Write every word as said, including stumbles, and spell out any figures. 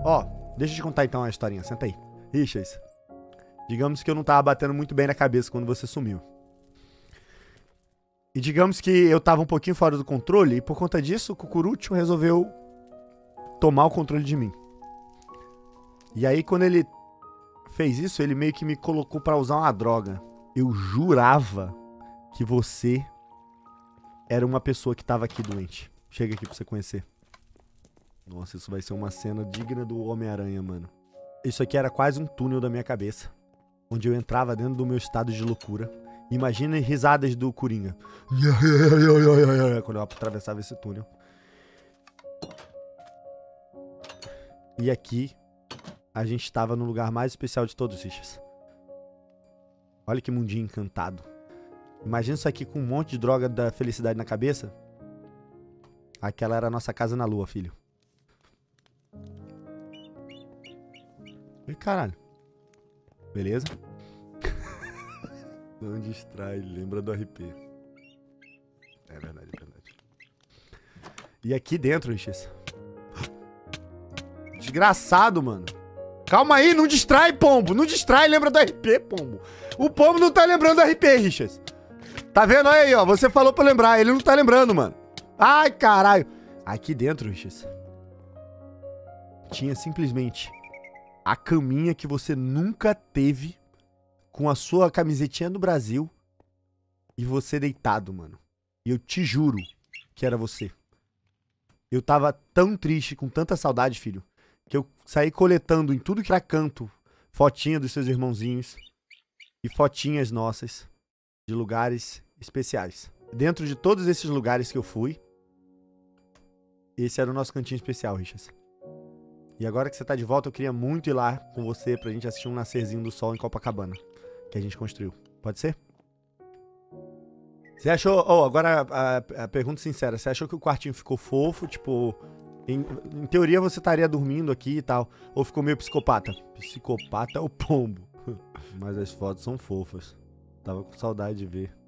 Ó, deixa eu te contar então a historinha. Senta aí. Richas, digamos que eu não tava batendo muito bem na cabeça quando você sumiu. E digamos que eu tava um pouquinho fora do controle e por conta disso o Cucurucho resolveu tomar o controle de mim. E aí quando ele fez isso, ele meio que me colocou pra usar uma droga. Eu jurava que você era uma pessoa que tava aqui doente. Chega aqui pra você conhecer. Nossa, isso vai ser uma cena digna do Homem-Aranha, mano. Isso aqui era quase um túnel da minha cabeça, onde eu entrava dentro do meu estado de loucura. Imagina risadas do Coringa. Quando eu atravessava esse túnel. E aqui, a gente estava no lugar mais especial de todos, Richas. Olha que mundinho encantado. Imagina isso aqui com um monte de droga da felicidade na cabeça. Aquela era a nossa casa na lua, filho. E caralho. Beleza? Não distrai, lembra do R P. É verdade, é verdade. E aqui dentro, Richas. Desgraçado, mano. Calma aí, não distrai, pombo. Não distrai, lembra do R P, pombo. O pombo não tá lembrando do R P, Richas. Tá vendo aí, ó? Você falou pra lembrar, ele não tá lembrando, mano. Ai, caralho. Aqui dentro, Richas, tinha simplesmente a caminha que você nunca teve com a sua camisetinha do Brasil e você deitado, mano. E eu te juro que era você. Eu tava tão triste, com tanta saudade, filho, que eu saí coletando em tudo que era canto fotinha dos seus irmãozinhos e fotinhas nossas de lugares especiais. Dentro de todos esses lugares que eu fui, esse era o nosso cantinho especial, Richas. E agora que você tá de volta, eu queria muito ir lá com você pra gente assistir um nascerzinho do sol em Copacabana, que a gente construiu. Pode ser? Você achou... Oh, agora a, a, a pergunta sincera. Você achou que o quartinho ficou fofo? Tipo, em, em teoria você estaria dormindo aqui e tal. Ou ficou meio psicopata? Psicopata é o pombo. Mas as fotos são fofas. Tava com saudade de ver.